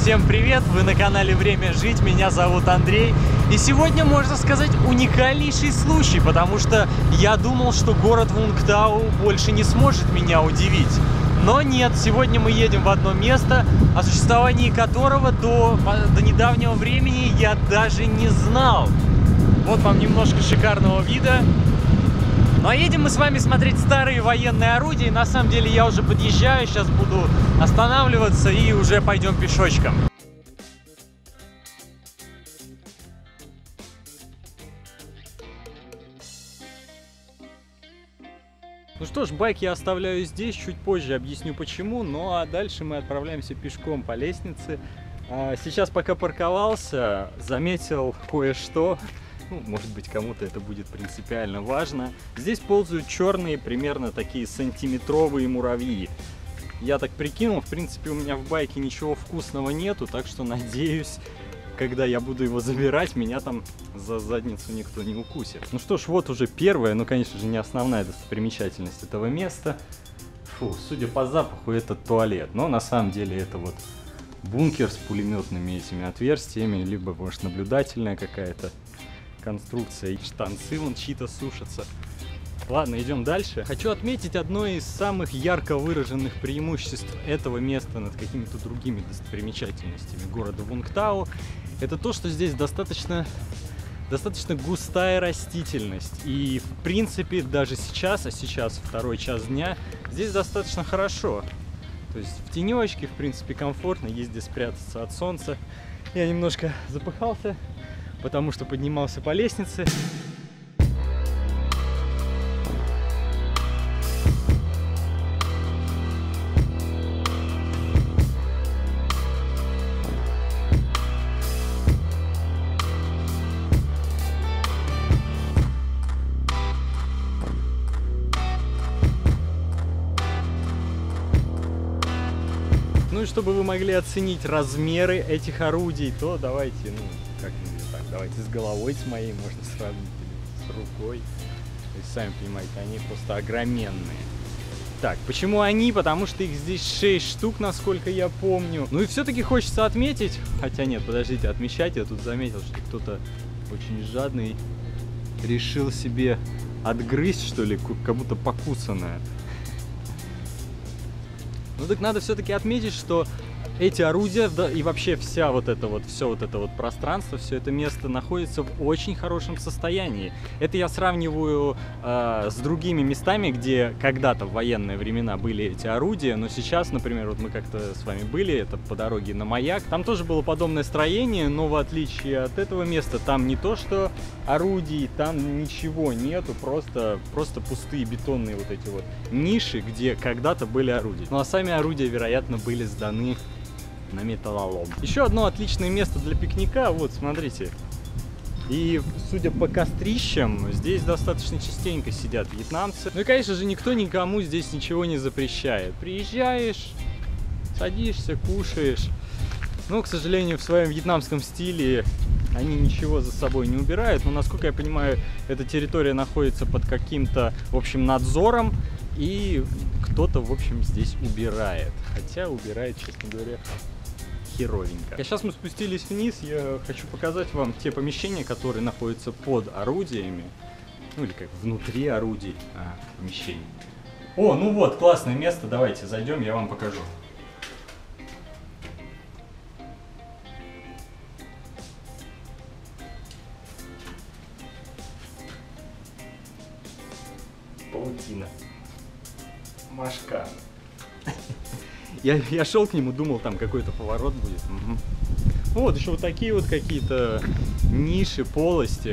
Всем привет! Вы на канале Время Жить, меня зовут Андрей. И сегодня, можно сказать, уникальнейший случай, потому что я думал, что город Вунгтау больше не сможет меня удивить. Но нет, сегодня мы едем в одно место, о существовании которого до недавнего времени я даже не знал. Вот вам немножко шикарного вида. Ну а едем мы с вами смотреть старые военные орудия. На самом деле я уже подъезжаю, сейчас буду останавливаться и уже пойдем пешочком. Ну что ж, байк я оставляю здесь, чуть позже объясню почему. Ну а дальше мы отправляемся пешком по лестнице. Сейчас пока парковался, заметил кое-что. Ну, может быть, кому-то это будет принципиально важно. Здесь ползают черные, примерно такие сантиметровые муравьи. Я так прикинул, в принципе, у меня в байке ничего вкусного нету, так что надеюсь, когда я буду его забирать, меня там за задницу никто не укусит. Ну что ж, вот уже первая, но, конечно же, не основная достопримечательность этого места. Фу, судя по запаху, это туалет. Но на самом деле это вот бункер с пулеметными этими отверстиями, либо, может, наблюдательная какая-то конструкция. И штанцы вон чьи-то сушатся. Ладно, идем дальше. Хочу отметить одно из самых ярко выраженных преимуществ этого места над какими-то другими достопримечательностями города Вунгтау. Это то, что здесь достаточно густая растительность. И в принципе даже сейчас, а сейчас второй час дня, здесь достаточно хорошо. То есть в тенечке, в принципе, комфортно, есть где спрятаться от солнца. Я немножко запыхался, потому что поднимался по лестнице. Ну и чтобы вы могли оценить размеры этих орудий, то давайте, ну, как-нибудь так, давайте с головой с моей можно сравнить, или с рукой. То есть, сами понимаете, они просто огроменные. Так, почему они? Потому что их здесь 6 штук, насколько я помню. Ну и все-таки хочется отметить, хотя нет, подождите, отмечать, я тут заметил, что кто-то очень жадный решил себе отгрызть, что ли, как будто покусанное. Ну так надо все-таки отметить, что эти орудия, да, и вообще все вот это вот пространство, все это место находится в очень хорошем состоянии. Это я сравниваю с другими местами, где когда-то в военные времена были эти орудия, но сейчас, например, вот мы как-то с вами были, это по дороге на Маяк, там тоже было подобное строение, но в отличие от этого места, там не то что орудий, там ничего нету, просто пустые бетонные вот эти вот ниши, где когда-то были орудия. Ну а сами орудия, вероятно, были сданы на металлолом. Еще одно отличное место для пикника, вот, смотрите. И, судя по кострищам, здесь достаточно частенько сидят вьетнамцы. Ну и, конечно же, никто никому здесь ничего не запрещает. Приезжаешь, садишься, кушаешь. Но, к сожалению, в своем вьетнамском стиле они ничего за собой не убирают. Но, насколько я понимаю, эта территория находится под каким-то, в общем, надзором. И кто-то, в общем, здесь убирает. Хотя убирает, честно говоря, херовенько. А сейчас мы спустились вниз, я хочу показать вам те помещения, которые находятся под орудиями. Ну или как внутри орудий помещений. О, ну вот, классное место, давайте зайдем, я вам покажу. Паутина. Машка. Я шел к нему, думал, там какой-то поворот будет. Угу. Вот еще вот такие вот какие-то ниши, полости.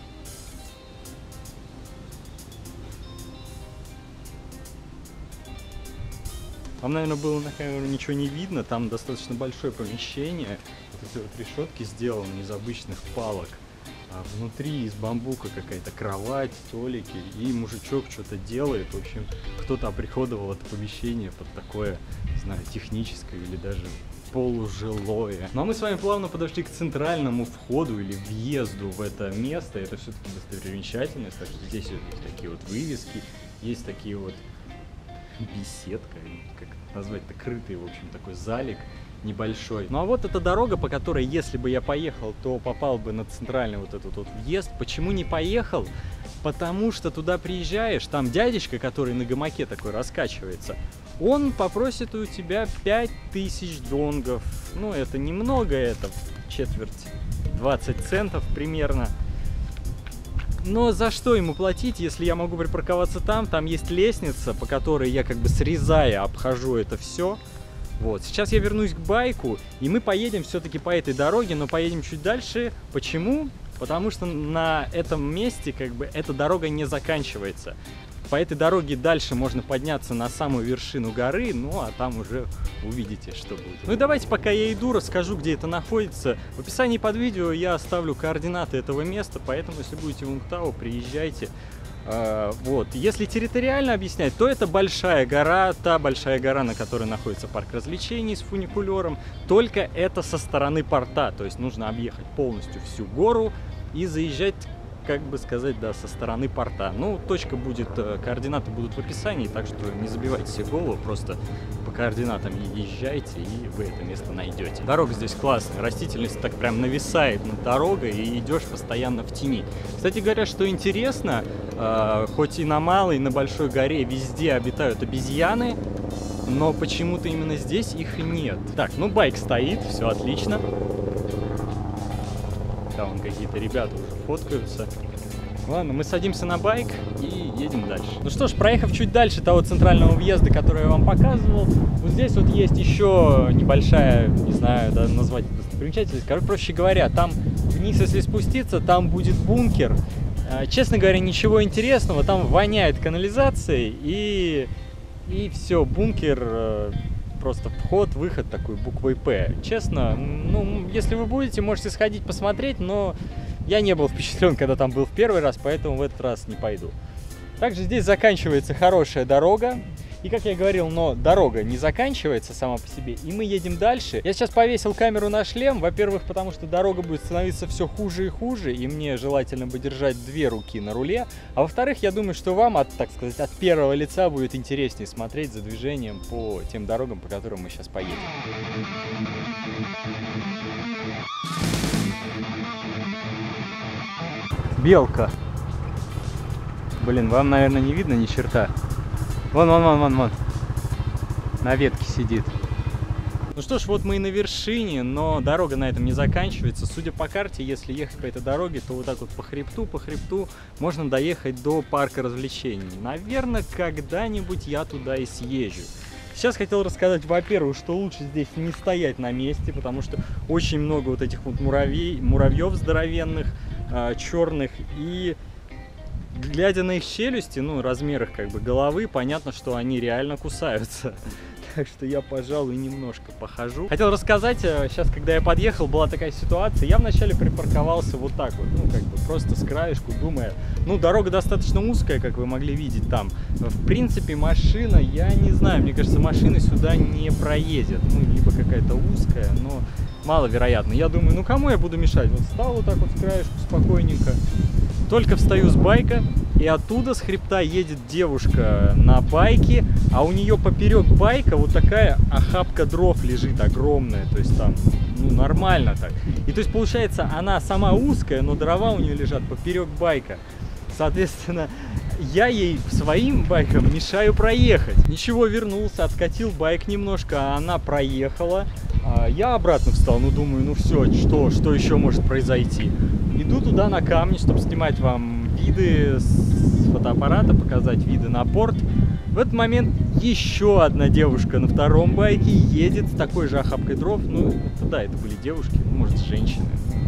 Там, наверное, было на камеру ничего не видно. Там достаточно большое помещение. Вот эти вот решетки сделаны из обычных палок. А внутри из бамбука какая-то кровать, столики, и мужичок что-то делает. В общем, кто-то оприходовал это помещение под такое, не знаю, техническое или даже полужилое. Ну а мы с вами плавно подошли к центральному входу или въезду в это место. Это все-таки достопримечательность, так что здесь вот есть такие вот вывески, есть такие вот беседка, как назвать-то, крытый, в общем, такой залик. небольшой. Ну а вот эта дорога, по которой, если бы я поехал, то попал бы на центральный вот этот вот въезд. Почему не поехал? Потому что туда приезжаешь, там дядечка, который на гамаке такой раскачивается, он попросит у тебя 5000 донгов. Ну, это немного, это четверть, 20 центов примерно. Но за что ему платить, если я могу припарковаться там? Там есть лестница, по которой я как бы срезая обхожу это все. Вот, сейчас я вернусь к байку, и мы поедем все-таки по этой дороге, но поедем чуть дальше. Почему? Потому что на этом месте как бы эта дорога не заканчивается. По этой дороге дальше можно подняться на самую вершину горы, ну а там уже увидите, что будет. Ну и давайте, пока я иду, расскажу, где это находится. В описании под видео я оставлю координаты этого места, поэтому, если будете в Унгтау, приезжайте. Вот. Если территориально объяснять, то это большая гора, та большая гора, на которой находится парк развлечений с фуникулером, только это со стороны порта, то есть нужно объехать полностью всю гору и заезжать, как бы сказать, да, со стороны порта. Ну, точка будет, координаты будут в описании, так что не забивайте себе голову, просто по координатам езжайте, и вы это место найдете. Дорога здесь классная, растительность так прям нависает над дорогой, и идешь постоянно в тени. Кстати говоря, что интересно, хоть и на малой, и на большой горе везде обитают обезьяны, но почему-то именно здесь их нет. Так, ну байк стоит, все отлично. Там вон какие-то ребята уже фоткаются. Ладно, мы садимся на байк и едем дальше. Ну что ж, проехав чуть дальше того центрального въезда, который я вам показывал, вот здесь вот есть еще небольшая, не знаю, да, назвать достопримечательность. Короче, проще говоря, там вниз, если спуститься, там будет бункер. Честно говоря, ничего интересного, там воняет канализацией и все, бункер... Просто вход, выход такой буквой «П». Честно, ну, если вы будете, можете сходить посмотреть, но я не был впечатлен, когда там был в первый раз, поэтому в этот раз не пойду. Также здесь заканчивается хорошая дорога. И, как я говорил, но дорога не заканчивается сама по себе, и мы едем дальше. Я сейчас повесил камеру на шлем, во-первых, потому что дорога будет становиться все хуже и хуже, и мне желательно бы держать две руки на руле. А во-вторых, я думаю, что вам, так сказать, от первого лица будет интереснее смотреть за движением по тем дорогам, по которым мы сейчас поедем. Белка. Блин, вам, наверное, не видно ни черта. Вон. На ветке сидит. Ну что ж, вот мы и на вершине, но дорога на этом не заканчивается. Судя по карте, если ехать по этой дороге, то вот так вот по хребту можно доехать до парка развлечений. Наверное, когда-нибудь я туда и съезжу. Сейчас хотел рассказать, во-первых, что лучше здесь не стоять на месте, потому что очень много вот этих вот муравьев здоровенных, черных, и глядя на их челюсти, ну, размерах как бы головы, понятно, что они реально кусаются. Так что я, пожалуй, немножко похожу. Хотел рассказать, сейчас, когда я подъехал, была такая ситуация. Я вначале припарковался вот так вот, ну, как бы просто с краешку, думая, ну, дорога достаточно узкая, как вы могли видеть там. В принципе, машина, я не знаю, мне кажется, машина сюда не проедет. Ну, либо какая-то узкая, но маловероятно. Я думаю, ну, кому я буду мешать? Вот встал вот так вот с краешку спокойненько. Только встаю с байка, и оттуда с хребта едет девушка на байке, а у нее поперек байка вот такая охапка дров лежит огромная, то есть там, ну, нормально так. И то есть получается, она сама узкая, но дрова у нее лежат поперек байка. Соответственно, я ей своим байком мешаю проехать. Ничего, вернулся, откатил байк немножко, а она проехала. Я обратно встал, ну, думаю, ну все, что еще может произойти? Иду туда на камни, чтобы снимать вам виды с фотоаппарата, показать виды на порт. В этот момент еще одна девушка на втором байке едет с такой же охапкой дров. Ну, да, это были девушки, может, женщины.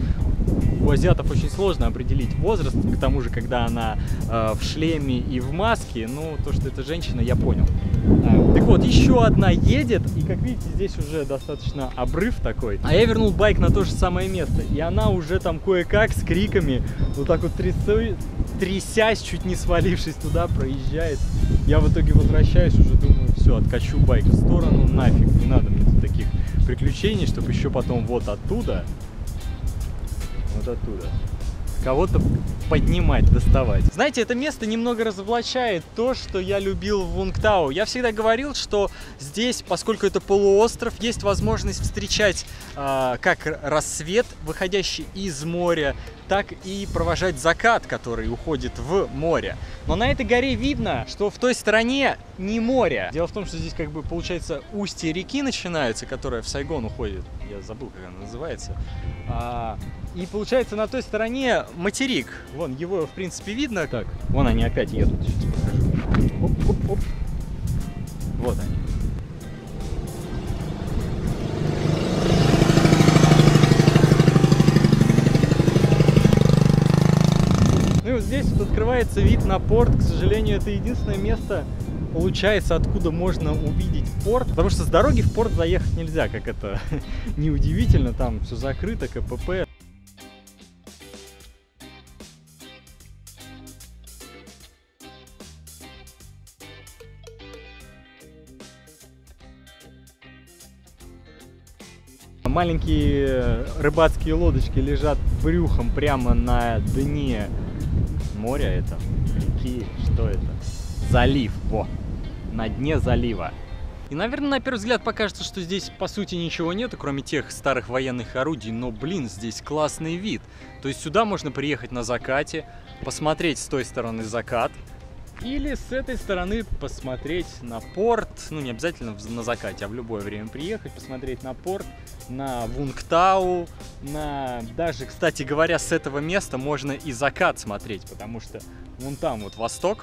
У азиатов очень сложно определить возраст, к тому же, когда она в шлеме и в маске, ну, то, что это женщина, я понял. Так вот, еще одна едет, и, как видите, здесь уже достаточно обрыв такой. А я вернул байк на то же самое место, и она уже там кое-как с криками, вот так вот трясясь, чуть не свалившись туда, проезжает. Я в итоге возвращаюсь, уже думаю, все, откачу байк в сторону, нафиг, не надо мне тут таких приключений, чтобы еще потом вот оттуда кого-то поднимать, доставать. Знаете, это место немного разоблачает то, что я любил в Вунгтау. Я всегда говорил, что здесь, поскольку это полуостров, есть возможность встречать как рассвет, выходящий из моря, так и провожать закат, который уходит в море. Но на этой горе видно, что в той стороне не море. Дело в том, что здесь как бы получается устье реки начинается, которая в Сайгон уходит. Я забыл, как она называется. И получается на той стороне материк. Вон, его в принципе видно. Так, вон они опять едут. Сейчас покажу. Оп-оп-оп. Вот они. Ну и вот здесь вот открывается вид на порт. К сожалению, это единственное место, получается, откуда можно увидеть порт. Потому что с дороги в порт заехать нельзя, как это неудивительно. Там все закрыто, КПП. Маленькие рыбацкие лодочки лежат брюхом прямо на дне моря. Это реки, что это? Залив, во, на дне залива. И, наверное, на первый взгляд покажется, что здесь по сути ничего нету, кроме тех старых военных орудий, но, блин, здесь классный вид. То есть сюда можно приехать на закате, посмотреть с той стороны закат, или с этой стороны посмотреть на порт, ну не обязательно на закате, а в любое время приехать, посмотреть на порт, на Вунгтау, на... Даже, кстати говоря, с этого места можно и закат смотреть, потому что вон там вот восток,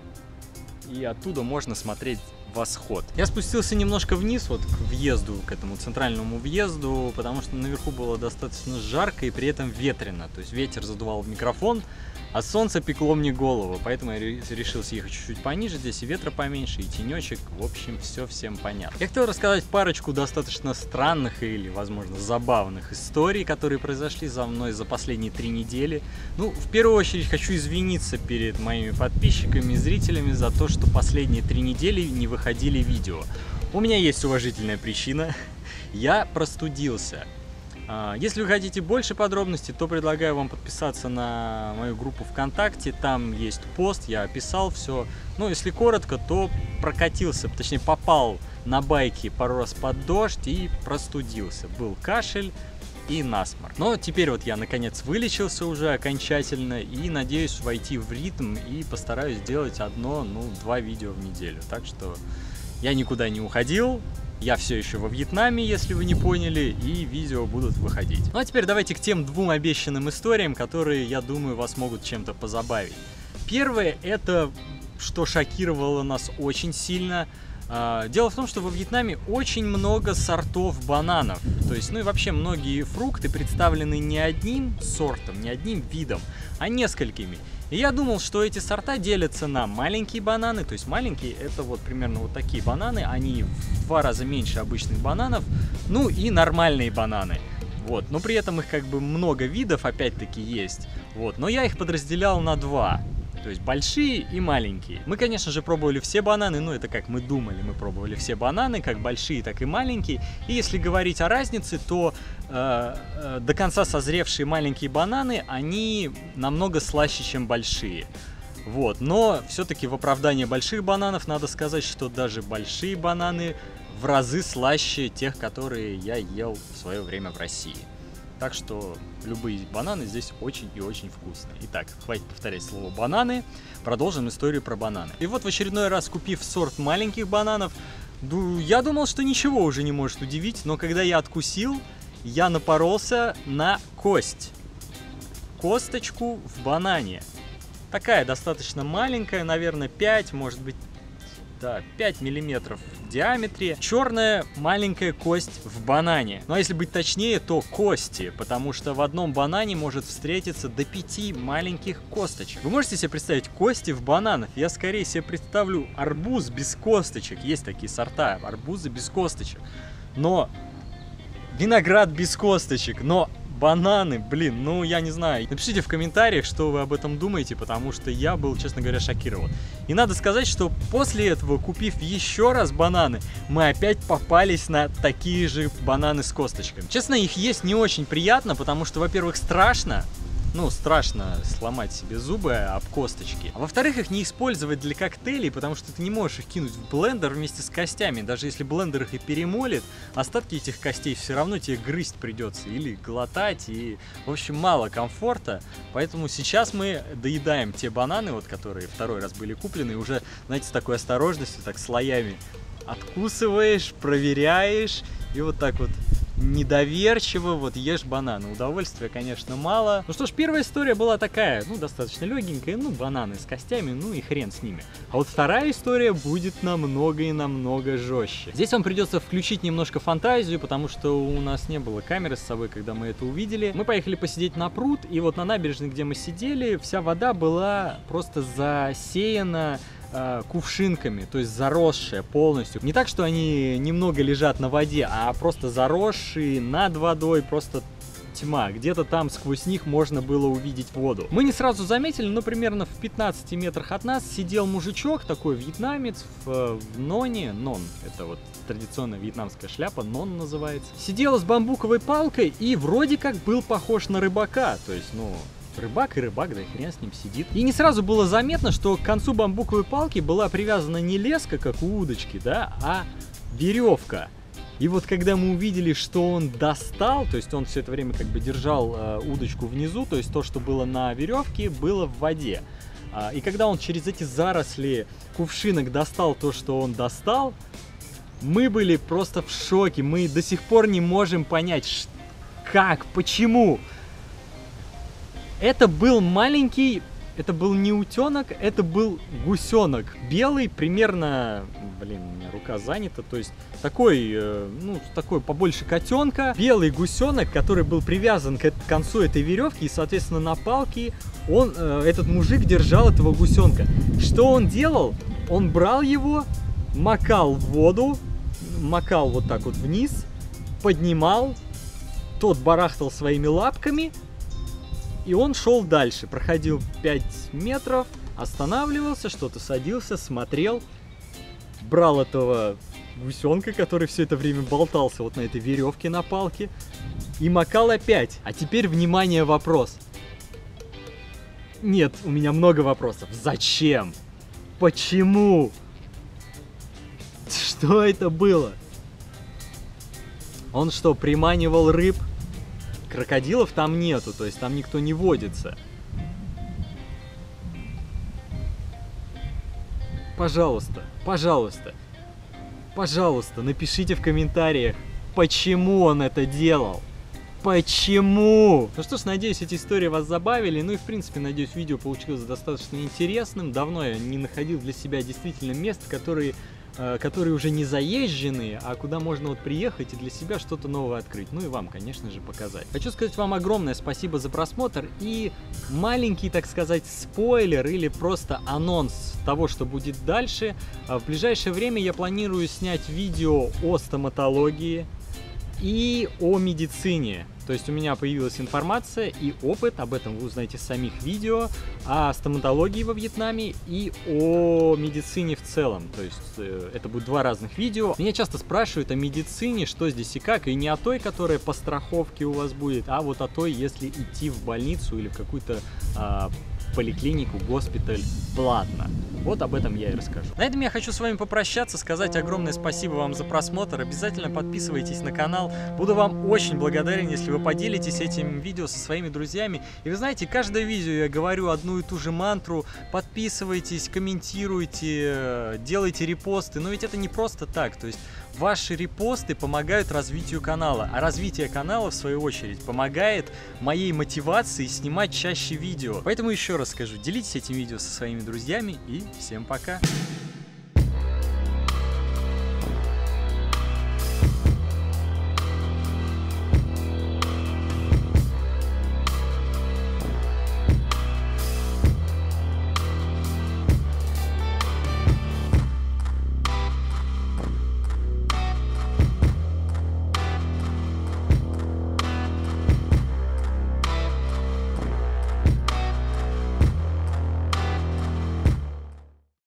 и оттуда можно смотреть восход. Я спустился немножко вниз, вот к въезду, к этому центральному въезду, потому что наверху было достаточно жарко и при этом ветрено, то есть ветер задувал в микрофон, а солнце пекло мне голову, поэтому я решил съехать чуть-чуть пониже, здесь и ветра поменьше, и тенечек, в общем, все всем понятно. Я хотел рассказать парочку достаточно странных или, возможно, забавных историй, которые произошли за мной за последние 3 недели. Ну, в первую очередь, хочу извиниться перед моими подписчиками и зрителями за то, что последние 3 недели не выходили видео. У меня есть уважительная причина, я простудился. Если вы хотите больше подробностей, то предлагаю вам подписаться на мою группу ВКонтакте, там есть пост, я описал все. Ну, если коротко, то прокатился, точнее попал на байке пару раз под дождь и простудился. Был кашель и насморк. Но теперь вот я наконец вылечился уже окончательно и надеюсь войти в ритм и постараюсь сделать 1-2 видео в неделю. Так что я никуда не уходил. Я все еще во Вьетнаме, если вы не поняли, и видео будут выходить. Ну а теперь давайте к тем 2 обещанным историям, которые, я думаю, вас могут чем-то позабавить. Первое, это что шокировало нас очень сильно. Дело в том, что во Вьетнаме очень много сортов бананов. То есть, ну и вообще многие фрукты представлены не одним сортом, не одним видом, а несколькими. И я думал, что эти сорта делятся на маленькие бананы, то есть маленькие это вот примерно вот такие бананы, они в 2 раза меньше обычных бананов, ну и нормальные бананы. Вот, но при этом их как бы много видов опять-таки есть, вот, но я их подразделял на 2. То есть большие и маленькие. Мы, конечно же, пробовали все бананы, но это как мы думали, мы пробовали все бананы, как большие, так и маленькие. И если говорить о разнице, то до конца созревшие маленькие бананы, они намного слаще, чем большие. Вот. Но все-таки в оправдании больших бананов надо сказать, что даже большие бананы в разы слаще тех, которые я ел в свое время в России. Так что любые бананы здесь очень и очень вкусные. Итак, хватит повторять слово бананы. Продолжим историю про бананы. И вот в очередной раз, купив сорт маленьких бананов, я думал, что ничего уже не может удивить. Но когда я откусил, я напоролся на кость. Косточку в банане. Такая достаточно маленькая, наверное, 5, может быть, да, 5 миллиметров в диаметре. Черная маленькая кость в банане. Ну а если быть точнее, то кости, потому что в одном банане может встретиться до 5 маленьких косточек. Вы можете себе представить кости в бананах? Я скорее себе представлю арбуз без косточек. Есть такие сорта, арбузы без косточек. Но виноград без косточек, но бананы, блин, ну я не знаю. Напишите в комментариях, что вы об этом думаете, потому что я был, честно говоря, шокирован. И надо сказать, что после этого, купив еще раз бананы, мы опять попались на такие же бананы с косточками. Честно, их есть не очень приятно, потому что, во-первых, страшно, ну, страшно сломать себе зубы об косточки. А во-вторых, их не использовать для коктейлей, потому что ты не можешь их кинуть в блендер вместе с костями. Даже если блендер их и перемолит, остатки этих костей все равно тебе грызть придется или глотать, и, в общем, мало комфорта. Поэтому сейчас мы доедаем те бананы, вот, которые второй раз были куплены, и уже, знаете, с такой осторожностью, так слоями откусываешь, проверяешь, и вот так вот недоверчиво вот ешь бананы. Удовольствия, конечно, мало. Ну что ж, первая история была такая, ну, достаточно легенькая, ну, бананы с костями, ну и хрен с ними. А вот вторая история будет намного и намного жестче. Здесь вам придется включить немножко фантазию, потому что у нас не было камеры с собой, когда мы это увидели. Мы поехали посидеть на пруд, и вот на набережной, где мы сидели, вся вода была просто засеяна кувшинками, то есть заросшие полностью. Не так, что они немного лежат на воде, а просто заросшие над водой, просто тьма. Где-то там сквозь них можно было увидеть воду. Мы не сразу заметили, но примерно в 15 метрах от нас сидел мужичок, такой вьетнамец, в ноне. Нон, это вот традиционная вьетнамская шляпа, нон называется. Сидел с бамбуковой палкой и вроде как был похож на рыбака, то есть, ну, рыбак и рыбак, да и хрен с ним сидит. И не сразу было заметно, что к концу бамбуковой палки была привязана не леска, как у удочки, да, а веревка. И вот когда мы увидели, что он достал, то есть он все это время как бы держал удочку внизу, то есть то, что было на веревке, было в воде. И когда он через эти заросли кувшинок достал то, что он достал, мы были просто в шоке. Мы до сих пор не можем понять, как, почему. Это был маленький, это был не утенок, это был гусенок. Белый, примерно, блин, у меня рука занята, то есть такой, ну, такой побольше котенка. Белый гусенок, который был привязан к концу этой веревки, и, соответственно, на палке он, этот мужик держал этого гусенка. Что он делал? Он брал его, макал в воду, макал вот так вот вниз, поднимал, тот барахтал своими лапками, и он шел дальше, проходил 5 метров, останавливался, что-то садился, смотрел, брал этого гусенка, который все это время болтался вот на этой веревке на палке, и макал опять. А теперь, внимание, вопрос. Нет, у меня много вопросов. Зачем? Почему? Что это было? Он что, приманивал рыб? Крокодилов там нету, то есть там никто не водится. Пожалуйста, пожалуйста, пожалуйста, напишите в комментариях, почему он это делал. Почему? Ну что ж, надеюсь, эти истории вас забавили. Ну и, в принципе, надеюсь, видео получилось достаточно интересным. Давно я не находил для себя действительно мест, которые уже не заезженные, а куда можно вот приехать и для себя что-то новое открыть. Ну и вам, конечно же, показать. Хочу сказать вам огромное спасибо за просмотр и маленький, так сказать, спойлер или просто анонс того, что будет дальше. В ближайшее время я планирую снять видео о стоматологии и о медицине. То есть у меня появилась информация и опыт, об этом вы узнаете в самих видео, о стоматологии во Вьетнаме и о медицине в целом. То есть это будет два разных видео. Меня часто спрашивают о медицине, что здесь и как, и не о той, которая по страховке у вас будет, а вот о той, если идти в больницу или в какую-то поликлинику, госпиталь платно. Вот об этом я и расскажу. На этом я хочу с вами попрощаться, сказать огромное спасибо вам за просмотр. Обязательно подписывайтесь на канал. Буду вам очень благодарен, если вы поделитесь этим видео со своими друзьями. И вы знаете, каждое видео я говорю одну и ту же мантру. Подписывайтесь, комментируйте, делайте репосты. Но ведь это не просто так. То есть ваши репосты помогают развитию канала. А развитие канала, в свою очередь, помогает моей мотивации снимать чаще видео. Поэтому еще раз скажу, делитесь этим видео со своими друзьями и всем пока!